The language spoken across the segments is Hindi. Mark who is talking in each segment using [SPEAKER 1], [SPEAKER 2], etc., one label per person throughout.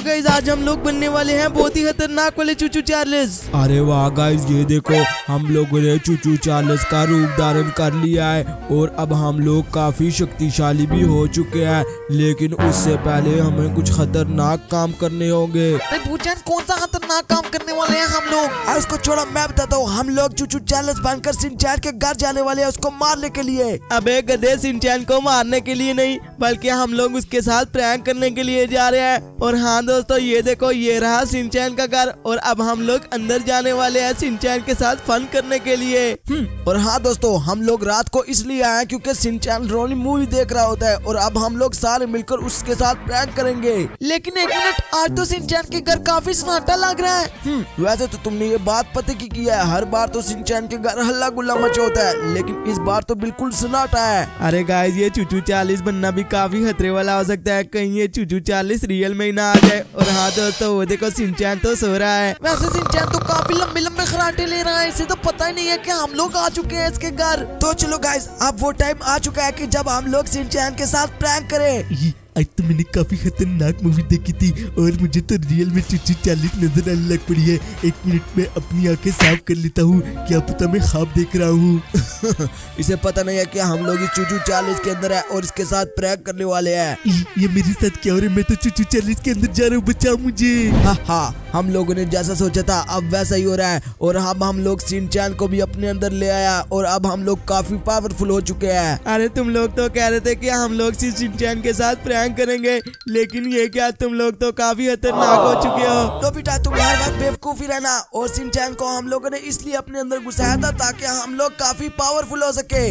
[SPEAKER 1] गाइस आज हम लोग बनने वाले हैं बहुत ही खतरनाक वाले चूचू चार्ल्स।
[SPEAKER 2] अरे वाह गाइस, ये देखो हम लोगों ने चूचू चार्ल्स का रूप धारण कर लिया है और अब हम लोग काफी शक्तिशाली भी हो चुके हैं, लेकिन उससे पहले हमें कुछ खतरनाक काम करने होंगे।
[SPEAKER 1] भूचैन कौन सा खतरनाक काम करने वाले हैं हम लोग?
[SPEAKER 3] उसको छोड़ो, मैं बताता हूँ। हम लोग चूचू चार्ल्स बनकर शिनचैन के घर जाने वाले हैं उसको मारने के लिए।
[SPEAKER 1] अबे गधे, शिनचैन को मारने के लिए नहीं बल्कि हम लोग उसके साथ प्रैंक करने के लिए जा रहे हैं। और हाँ दोस्तों, ये देखो ये रहा शिनचैन का घर और अब हम लोग अंदर जाने वाले हैं शिनचैन के साथ फन करने के लिए।
[SPEAKER 3] और हाँ दोस्तों, हम लोग रात को इसलिए आए हैं क्योंकि शिनचैन रोनी मूवी देख रहा होता है और अब हम लोग सारे मिलकर उसके साथ प्रैंक करेंगे।
[SPEAKER 1] लेकिन एक मिनट, आज तो शिनचैन के घर काफी सन्नाटा लग रहा है।
[SPEAKER 3] वैसे तो तुमने ये बात पता की किया है, हर बार तो शिनचैन के घर हल्ला गुल्ला मचा होता है, लेकिन इस बार तो बिल्कुल सन्नाटा है।
[SPEAKER 1] अरे गाइस, ये चूचू चार्ल्स बनना भी काफी खतरे वाला हो सकता है, कहीं ये चूचू चार्ल्स रियल में ही ना आ जाए। और हाँ दोस्तों, वो देखो शिनचैन तो सो रहा है। वैसे शिनचैन तो काफी लंबे लंबे खराटे ले रहा है, इसे तो पता ही नहीं है कि हम लोग आ चुके हैं इसके घर।
[SPEAKER 3] तो चलो गाइस, अब वो टाइम आ चुका है कि जब हम लोग शिनचैन के साथ प्रैंक करें।
[SPEAKER 2] आज तो मैंने काफी खतरनाक मूवी देखी थी और मुझे तो रियल में चूचू चार्ल्स नजर आने लग पड़ी है। एक मिनट में अपनी आंखें साफ कर लेता हूँ, क्या पता मैं ख्वाब देख रहा हूँ।
[SPEAKER 3] इसे पता नहीं है कि हम लोग इस चूचू चार्ल्स के अंदर है और इसके साथ प्रैंक करने वाले हैं।
[SPEAKER 2] ये मेरे साथ क्या हो रहा है? मैं तो चूचू चार्ल्स के अंदर जा रहा हूँ, बचाओ मुझे।
[SPEAKER 3] हाँ, हम लोगों ने जैसा सोचा था अब वैसा ही हो रहा है। और अब हम लोग शिनचैन को भी अपने अंदर ले आया और अब हम लोग काफी पावरफुल हो चुके हैं।
[SPEAKER 1] अरे तुम लोग तो कह रहे थे कि हम लोग शिनचैन के साथ प्रैंक करेंगे, लेकिन ये क्या, तुम लोग तो काफी खतरनाक हो चुके हो।
[SPEAKER 3] तो बेटा तुम हर वक्त बेवकूफी रहना। और शिनचैन को हम लोगों ने इसलिए अपने अंदर घुसाया था ताकि हम लोग काफी पावरफुल हो सके।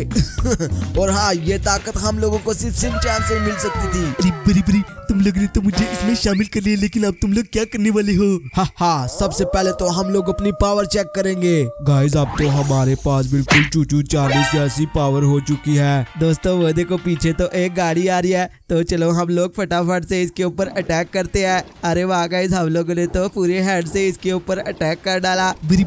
[SPEAKER 3] और हाँ, ये ताकत हम लोगों को सिर्फ शिनचैन से मिल सकती थी।
[SPEAKER 2] अरे बड़ी तुम लोग ने तो मुझे इसमें शामिल कर लिया, लेकिन अब तुम लोग क्या करने वाले हो?
[SPEAKER 3] हाँ, सबसे पहले तो हम लोग अपनी पावर चेक करेंगे।
[SPEAKER 2] गाइस, अब तो हमारे पास बिल्कुल चूचू चार्ल्स जैसी पावर हो चुकी है।
[SPEAKER 1] दोस्तों वो देखो पीछे तो एक गाड़ी आ रही है, तो चलो हम लोग फटाफट से इसके ऊपर अटैक करते हैं। अरे वाह गाइस, हम लोगों ने तो पूरे हेड से इसके ऊपर अटैक कर डाला।
[SPEAKER 2] बड़ी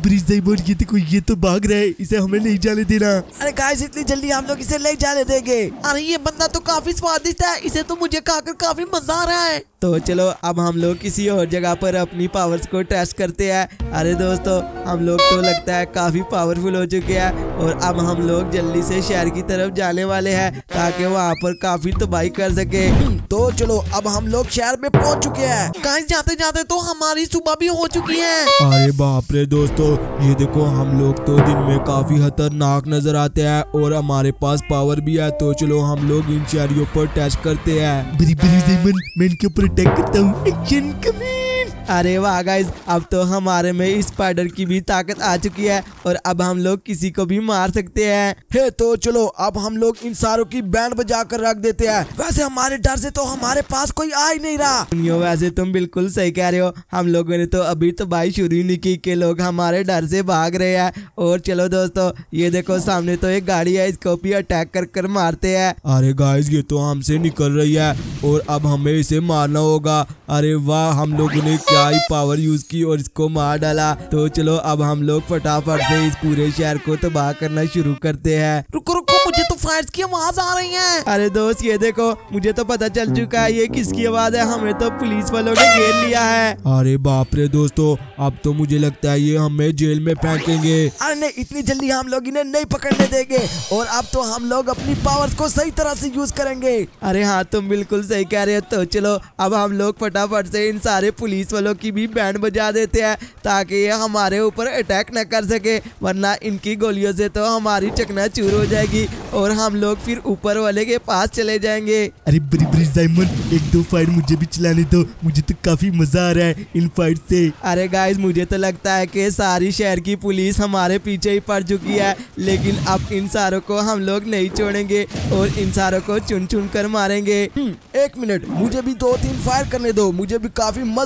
[SPEAKER 2] ये तो भाग रहा है, इसे हमें नहीं जाने देना।
[SPEAKER 3] अरे गाइस, इतनी जल्दी हम लोग इसे नहीं जाने देंगे।
[SPEAKER 1] अरे ये बंदा तो काफी स्वादिष्ट है, इसे तो मुझे खाकर काफी मजा आ रहा है। तो चलो अब हम लोग किसी और जगह पर अपनी पावर्स को टेस्ट करते हैं। अरे दोस्तों, हम लोग तो लगता है काफी पावरफुल हो चुके हैं और अब हम लोग जल्दी से शहर की तरफ जाने वाले हैं ताकि वहाँ पर काफी तबाही कर सके।
[SPEAKER 3] तो चलो अब हम लोग शहर में पहुँच चुके हैं।
[SPEAKER 1] गाइस, जाते जाते तो हमारी सुबह भी हो चुकी है।
[SPEAKER 2] अरे बाप रे दोस्तों, ये देखो हम लोग तो दिन में काफी खतरनाक नजर आते हैं और हमारे पास पावर भी है। तो चलो हम लोग इन शहरियों पर टेस्ट करते हैं। बड़ी मैं इनके ऊपर अटैक करता हूँ। एक्शन कमीन।
[SPEAKER 1] अरे वाह गाइस, अब तो हमारे में इस स्पाइडर की भी ताकत आ चुकी है और अब हम लोग किसी को भी मार सकते हैं।
[SPEAKER 3] हे तो चलो अब हम लोग इन सारों की बैंड बजा कर रख देते हैं। वैसे हमारे डर से तो हमारे पास कोई आ ही नहीं रहा।
[SPEAKER 1] वैसे तुम बिल्कुल सही कह रहे हो, हम लोगों ने तो अभी तबाही शुरू नहीं की कि लोग हमारे डर से भाग रहे हैं। और चलो दोस्तों, ये देखो सामने तो एक गाड़ी है, इसको भी अटैक कर मारते हैं।
[SPEAKER 2] अरे गाइस, ये तो हमसे निकल रही है और अब हमें इसे मारना होगा। अरे वाह, हम लोगों ने क्या ही पावर यूज की और इसको मार डाला। तो चलो अब हम लोग फटाफट से इस पूरे शहर को तबाह करना शुरू करते हैं।
[SPEAKER 1] रुको, मुझे तो फायर्स की आवाज आ रही है। अरे दोस्त, ये देखो मुझे तो पता चल चुका है ये किसकी आवाज है, हमें तो पुलिस वालों ने घेर लिया है।
[SPEAKER 2] अरे बाप रे दोस्तों, अब तो मुझे लगता है ये हमें जेल में फेंकेंगे।
[SPEAKER 3] अरे नहीं, इतनी जल्दी हम लोग इन्हें नहीं पकड़ने देंगे और अब तो हम लोग अपनी पावर्स को सही तरह से यूज करेंगे।
[SPEAKER 1] अरे हाँ, तुम बिल्कुल सही कह रहे हो। तो चलो अब हम लोग फटाफट से इन सारे पुलिस वालों की भी बैंड बजा देते हैं ताकि ये हमारे ऊपर अटैक न कर सके, वरना इनकी गोलियों से तो हमारी चकनाचूर हो जाएगी और हम लोग फिर ऊपर वाले के पास चले जाएंगे।
[SPEAKER 2] अरे बड़ी डायमंड, एक दो फाइट मुझे भी चलाने दो, मुझे तो काफी मजा आ रहा है इन फाइट से।
[SPEAKER 1] अरे गाइस, मुझे तो लगता है कि सारी शहर की पुलिस हमारे पीछे ही पड़ चुकी है, लेकिन अब इन सारों को हम लोग नहीं छोड़ेंगे और इन सारों को चुन कर मारेंगे।
[SPEAKER 3] एक मिनट, मुझे भी 2-3 फायर करने दो, मुझे भी काफी मजा आ रहा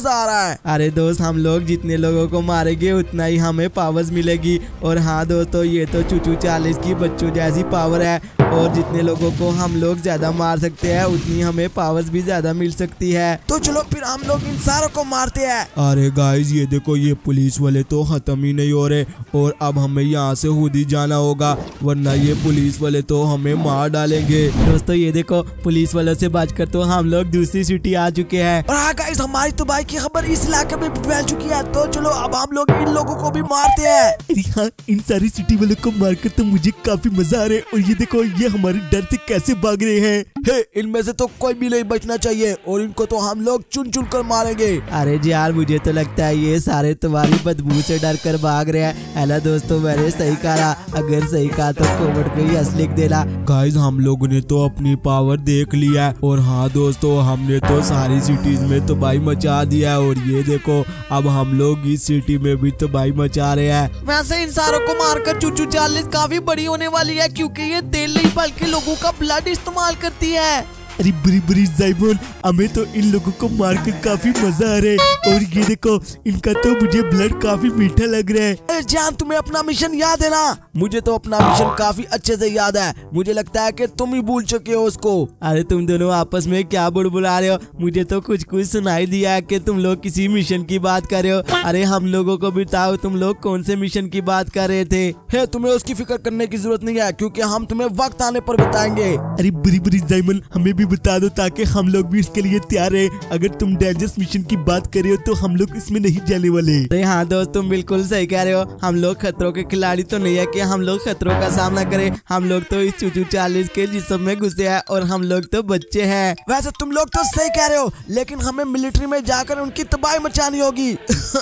[SPEAKER 3] है।
[SPEAKER 1] अरे दोस्त हम लोग जितने लोगों को मारेंगे उतना ही हमें पावर्स मिलेगी। और हाँ दोस्तों ये तो चूचू चालीस की बच्चों जैसी पावर है और जितने लोगों को हम लोग ज्यादा मार सकते हैं उतनी हमें पावर्स भी ज्यादा मिल सकती है।
[SPEAKER 3] तो चलो फिर हम लोग इन सारों को मारते हैं।
[SPEAKER 2] अरे गाइस ये देखो ये पुलिस वाले तो खत्म ही नहीं हो रहे और अब हमें यहाँ से खुद ही जाना होगा वरना ये पुलिस वाले तो हमें मार डालेंगे।
[SPEAKER 1] दोस्तों ये देखो पुलिस वालों से बचकर तो हम लोग दूसरी सिटी आ चुके हैं।
[SPEAKER 3] और हाँ गाइस हमारी तो भाई की खबर इस इलाके में भी फैल चुकी है। तो चलो अब हम लोग इन लोगों को भी मारते हैं।
[SPEAKER 2] अरे हाँ इन सारी सिटी वालों को मारकर तो मुझे काफी मजा आ रहा है। और ये देखो ये हमारे डर से कैसे भाग रहे हैं।
[SPEAKER 3] हे इनमें से तो कोई भी नहीं बचना चाहिए और इनको तो हम लोग चुन चुन कर मारेंगे।
[SPEAKER 1] अरे जी यार मुझे तो लगता है ये सारे तुम्हारी बदबू से डर कर भाग रहे हैं। हेलो दोस्तों मैंने सही कहा, अगर सही कहा तो कमेंट पे यस लिख देना।
[SPEAKER 2] गाइस हम लोगों ने तो अपनी पावर देख लिया है और हाँ दोस्तों हमने तो सारी सिटीज में तबाही मचा दिया है। और ये देखो अब हम लोग इस सिटी में भी तबाही मचा रहे हैं।
[SPEAKER 1] वैसे इन सारों को मारकर चूचू चालीस काफी बड़ी होने वाली है क्योंकि ये तेल नहीं बल्कि लोगों का ब्लड इस्तेमाल करती है।
[SPEAKER 2] अरे बुरी बुरी जाइमोन हमें तो इन लोगों को मारकर काफी मजा आ रहा है। और ये देखो इनका तो मुझे ब्लड काफी मीठा लग रहा है।
[SPEAKER 3] अरे जान तुम्हें अपना मिशन याद है ना? मुझे तो अपना मिशन काफी अच्छे से याद है। मुझे लगता है कि तुम ही भूल चुके हो उसको।
[SPEAKER 1] अरे तुम दोनों आपस में क्या बुड़बुड़ा रहे हो? मुझे तो कुछ कुछ सुनाई दिया है कि तुम लोग किसी मिशन की बात कर रहे हो। अरे हम लोगों को बताओ तुम लोग कौन से मिशन की बात कर रहे थे?
[SPEAKER 3] है तुम्हें उसकी फिक्र करने की जरूरत नहीं है क्योंकि हम तुम्हें वक्त आने पर बताएंगे।
[SPEAKER 2] अरे बुरी बुरी जाइमोन हमें भी बता दो ताकि हम लोग भी इसके लिए तैयार है। अगर तुम डेंजरस मिशन की बात कर रहे हो तो हम लोग इसमें नहीं जाने वाले।
[SPEAKER 1] अरे हाँ दोस्त तुम बिल्कुल सही कह रहे हो। हम लोग खतरों के खिलाड़ी तो नहीं है कि हम लोग खतरों का सामना करें। हम लोग तो इस चूचू चालीस के जिस्म में घुसे हैं और हम लोग तो बच्चे हैं।
[SPEAKER 3] वैसे तुम लोग तो सही कह रहे हो लेकिन हमें मिलिट्री में जाकर उनकी तबाही मचानी होगी।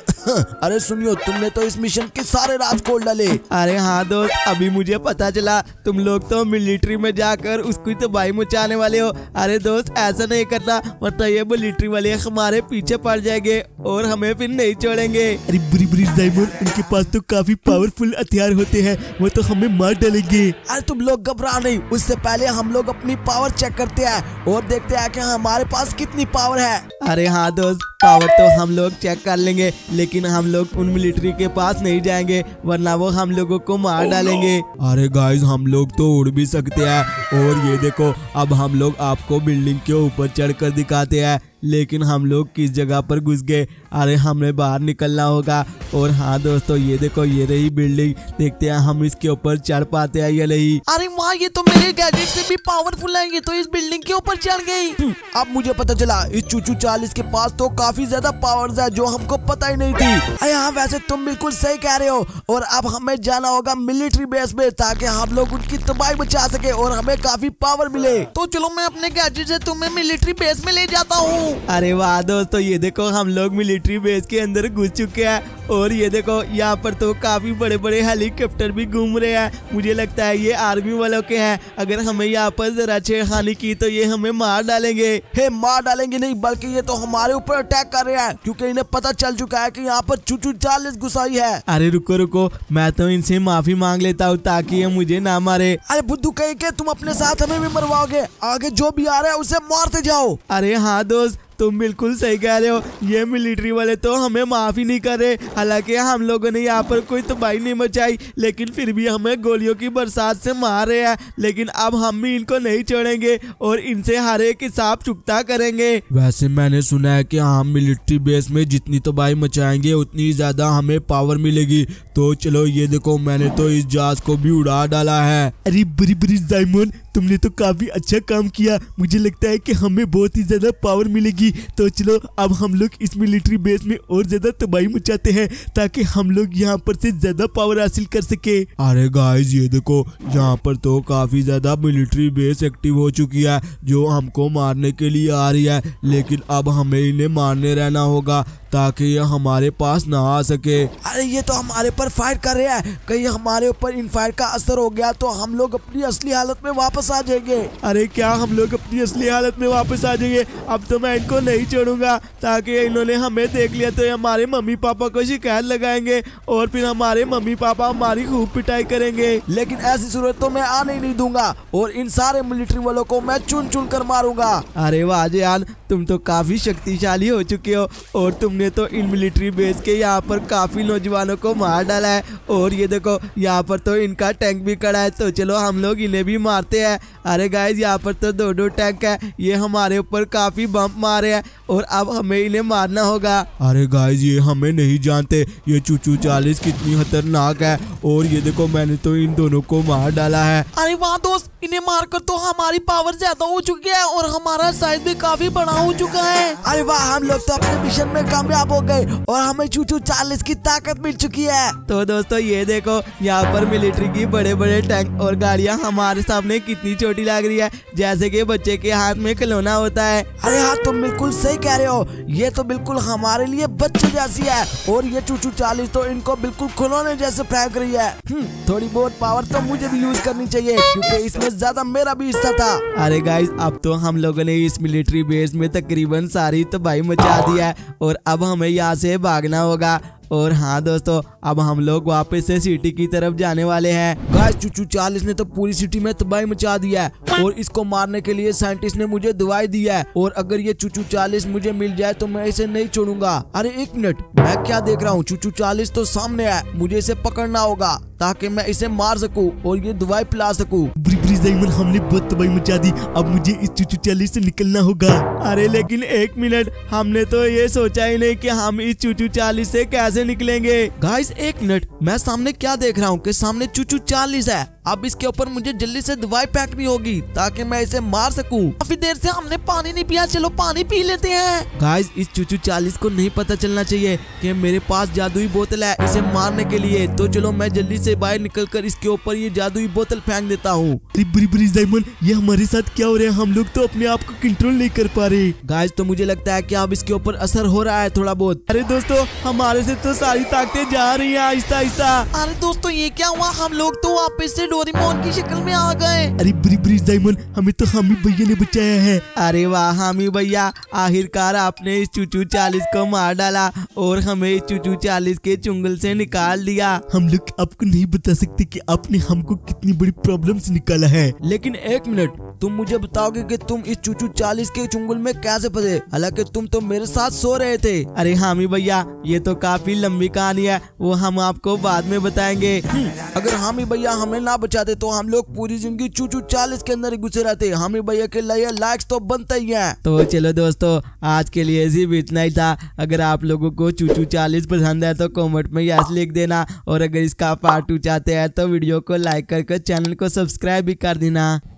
[SPEAKER 3] अरे सुनियो तुमने तो इस मिशन के सारे राज खोल डाले।
[SPEAKER 1] अरे हाँ दोस्त अभी मुझे पता चला तुम लोग तो मिलिट्री में जाकर उसकी तबाही मचाने वाले हो। अरे दोस्त ऐसा नहीं करना वरना ये मिलिट्री वाले हमारे पीछे पड़ जाएंगे और हमें फिर नहीं छोड़ेंगे।
[SPEAKER 2] अरे बुरी बुरी जाइमोन उनके पास तो काफी पावरफुल हथियार होते हैं वो तो हमें मार डालेंगे।
[SPEAKER 3] अरे तुम लोग घबरा नहीं, उससे पहले हम लोग अपनी पावर चेक करते हैं और देखते हैं कि हमारे पास कितनी पावर है।
[SPEAKER 1] अरे हाँ दोस्त पावर तो हम लोग चेक कर लेंगे लेकिन हम लोग उन मिलिट्री के पास नहीं जाएंगे वरना वो हम लोगों को मार डालेंगे।
[SPEAKER 2] अरे गाइस हम लोग तो उड़ भी सकते हैं। और ये देखो अब हम लोग आपको बिल्डिंग के ऊपर चढ़कर दिखाते हैं लेकिन हम लोग किस जगह पर घुस गए। अरे हमें बाहर निकलना होगा। और हाँ दोस्तों ये देखो ये रही बिल्डिंग, देखते हैं हम इसके ऊपर चढ़ पाते हैं या नहीं।
[SPEAKER 3] अरे वाह ये तो मेरे गैजेट से भी पावरफुल है, ये तो इस बिल्डिंग के ऊपर चढ़ गई। अब मुझे पता चला इस चूचू चालीस के पास तो काफी ज्यादा पावर्स है जो हमको पता ही नहीं थी। अरे हाँ वैसे तुम बिल्कुल सही कह रहे हो। और अब हमें जाना होगा मिलिट्री बेस में ताकि हम लोग उनकी तबाही बचा सके और हमें काफी पावर मिले। तो चलो मैं अपने गैजेट से तुम्हें मिलिट्री बेस में ले जाता हूँ।
[SPEAKER 1] अरे वाह दोस्तों ये देखो हम लोग मिलिट्री बेस के अंदर घुस चुके हैं। और ये देखो यहाँ पर तो काफी बड़े बड़े हेलीकॉप्टर भी घूम रहे हैं। मुझे लगता है ये आर्मी वालों के हैं। अगर हमें यहाँ पर जरा छेड़खानी की तो ये हमें मार डालेंगे।
[SPEAKER 3] हे मार डालेंगे नहीं बल्कि ये तो हमारे ऊपर अटैक कर रहे हैं क्योंकि इन्हें पता चल चुका है कि यहाँ पर चूचू चालीस घुसाई है।
[SPEAKER 1] अरे रुको रुको मैं तो इनसे माफी मांग लेता हूँ ताकि ये मुझे ना मारे।
[SPEAKER 3] अरे बुद्धू कहीं के तुम अपने साथ हमें भी मरवाओगे, आगे जो भी आ रहा है उसे मारते जाओ।
[SPEAKER 1] अरे हाँ दोस्त तुम बिल्कुल सही कह रहे हो, ये मिलिट्री वाले तो हमें माफ ही नहीं कर रहे। हालांकि हम लोगों ने यहाँ पर कोई तबाही नहीं मचाई लेकिन फिर भी हमें गोलियों की बरसात से मार रहे हैं। लेकिन अब हम भी इनको नहीं छोड़ेंगे और इनसे हर एक हिसाब चुकता करेंगे।
[SPEAKER 2] वैसे मैंने सुना है कि हम मिलिट्री बेस में जितनी तबाही मचाएंगे उतनी ज्यादा हमें पावर मिलेगी। तो चलो ये देखो मैंने तो इस जहाज को भी उड़ा डाला है।
[SPEAKER 4] अरे बुरी बुरी जाइमोन तुमने तो काफी अच्छा काम किया। मुझे लगता है कि हमें बहुत ही ज्यादा पावर मिलेगी। तो चलो अब हम लोग इस मिलिट्री बेस में और ज्यादा तबाही मचाते हैं ताकि हम लोग यहाँ पर से ज्यादा पावर हासिल कर सके।
[SPEAKER 2] अरे गाइस ये देखो यहाँ पर तो काफी ज्यादा मिलिट्री बेस एक्टिव हो चुकी है जो हमको मारने के लिए आ रही है। लेकिन अब हमें इन्हें मारने रहना होगा ताकि ये हमारे पास ना आ सके।
[SPEAKER 3] अरे ये तो हमारे पर फायर कर रहे हैं, कहीं हमारे ऊपर इन फायर का असर हो गया तो हम लोग अपनी असली हालत में वापस आ जाएंगे।
[SPEAKER 1] अरे क्या हम लोग अपनी असली हालत में वापस आ जाएंगे? अब तो मैं इनको नहीं छोड़ूंगा ताकि इन्होंने हमें देख लिया तो हमारे मम्मी पापा को शिकायत लगाएंगे और फिर हमारे मम्मी पापा हमारी खूब पिटाई करेंगे।
[SPEAKER 3] लेकिन ऐसी सूरत तो मैं आने ही नहीं दूंगा और इन सारे मिलिट्री वालों को मैं चुन चुन कर मारूंगा।
[SPEAKER 1] अरे वाह जान तुम तो काफी शक्तिशाली हो चुके हो और तुमने तो इन मिलिट्री बेस के यहाँ पर काफी नौजवानों को मार डाला है। और ये देखो यहाँ पर तो इनका टैंक भी खड़ा है, तो चलो हम लोग इन्हें भी मारते हैं। अरे गाइस यहाँ पर तो 2 टैंक है, ये हमारे ऊपर काफी बम्प मारे हैं और अब हमें इन्हें मारना होगा।
[SPEAKER 2] अरे गाइस ये हमें नहीं जानते, ये चूचू चालीस कितनी खतरनाक है। और ये देखो मैंने तो इन दोनों को मार डाला है।
[SPEAKER 3] अरे वाह दोस्त, इन्हें मारकर तो हमारी पावर ज्यादा हो चुकी है और हमारा साइज भी काफी बड़ा हो चुका है। अरे वाह, हम लोग तो अपने मिशन में कामयाब हो गए और हमें चूचू चालीस की ताकत मिल चुकी है।
[SPEAKER 1] तो दोस्तों ये देखो यहाँ पर मिलिट्री की बड़े बड़े टैंक और गाड़ियाँ हमारे सामने कितनी छोटी लग रही है, जैसे कि बच्चे के हाथ में खिलौना होता है।
[SPEAKER 3] अरे हाँ, तुम बिल्कुल सही कह रहे हो, ये तो बिल्कुल हमारे लिए बच्चे जैसी है और ये चूचू चालीस तो इनको बिल्कुल खिलौने जैसे फेंक रही है। थोड़ी बहुत पावर तो मुझे भी यूज करनी चाहिए क्योंकि इसमें ज्यादा मेरा भी हिस्सा था।
[SPEAKER 1] अरे गाइस अब तो हम लोगों ने इस मिलिट्री बेस में तकरीबन सारी तबाही मचा दी है और अब हमें यहाँ से भागना होगा। और हाँ दोस्तों, अब हम लोग वापस से सिटी की तरफ जाने वाले हैं।
[SPEAKER 3] गाइस चूचू चालीस ने तो पूरी सिटी में तबाही मचा दिया है और इसको मारने के लिए साइंटिस्ट ने मुझे दवाई दी है और अगर ये चूचू चालीस मुझे मिल जाए तो मैं इसे नहीं छोड़ूंगा। अरे एक मिनट, मैं क्या देख रहा हूँ, चूचू चालीस तो सामने है, मुझे इसे पकड़ना होगा ताकि मैं इसे मार सकूं और ये दवाई पिला सकूं।
[SPEAKER 4] डायमंड, हमने बहुत तबाही मचा दी, अब मुझे इस चूचू चालीस से निकलना होगा।
[SPEAKER 1] अरे लेकिन एक मिनट, हमने तो ये सोचा ही नहीं कि हम इस चूचू चालीस से कैसे निकलेंगे।
[SPEAKER 3] गाइस एक मिनट, मैं सामने क्या देख रहा हूँ कि सामने चूचू चालीस है। अब इसके ऊपर मुझे जल्दी से दवाई फेंकनी होगी ताकि मैं इसे मार सकूं। काफी देर से हमने पानी नहीं पिया, चलो पानी पी लेते हैं।
[SPEAKER 1] गाइस इस चूचू चालीस को नहीं पता चलना चाहिए कि मेरे पास जादुई बोतल है इसे मारने के लिए, तो चलो मैं जल्दी से बाहर निकलकर इसके ऊपर ये जादुई बोतल फेंक देता हूँ।
[SPEAKER 4] ब्रिज डायमंड, ये हमारे साथ क्या हो रहा है? हम लोग तो अपने आप को कंट्रोल नहीं कर पा रहे।
[SPEAKER 1] गाइस तो मुझे लगता है कि अब इसके ऊपर असर हो रहा है थोड़ा बहुत। अरे दोस्तों, हमारे से तो सारी ताकतें जा रही हैं आहिस्ता आहिस्ता।
[SPEAKER 3] अरे दोस्तों ये क्या हुआ, हम लोग तो वापस से डोरेमोन की शक्ल में आ गए।
[SPEAKER 4] अरे ब्रिज डायमंड, हमें तो हामी भैया ने बचाया है।
[SPEAKER 1] अरे वाह हामी भैया, आखिरकार आपने इस चूचू चालीस को मार डाला और हमें इस चूचू चालीस के चुंगल से निकाल दिया।
[SPEAKER 4] हम लोग आपको नहीं बता सकते कि आपने हमको कितनी बड़ी प्रॉब्लम से निकाला है।
[SPEAKER 3] लेकिन एक मिनट, तुम मुझे बताओगे कि तुम इस चूचू चालीस के चुंगल में कैसे फंसे, हालांकि तुम तो मेरे साथ सो रहे थे।
[SPEAKER 1] अरे हामी भैया, ये तो काफी लंबी कहानी है, वो हम आपको बाद में बताएंगे।
[SPEAKER 3] अगर हामी भैया हमें ना बचाते तो हम लोग पूरी जिंदगी चूचू चालीस के अंदर ही घुसे रहते। हामी भैया के लिए लाइक्स तो बनता ही है।
[SPEAKER 1] तो चलो दोस्तों, आज के लिए सिर्फ इतना ही था। अगर आप लोगों को चूचू चालीस पसंद है तो कमेंट में यस लिख देना और अगर इसका पार्ट 2 चाहते हैं तो वीडियो को लाइक करके चैनल को सब्सक्राइब भी कर देना।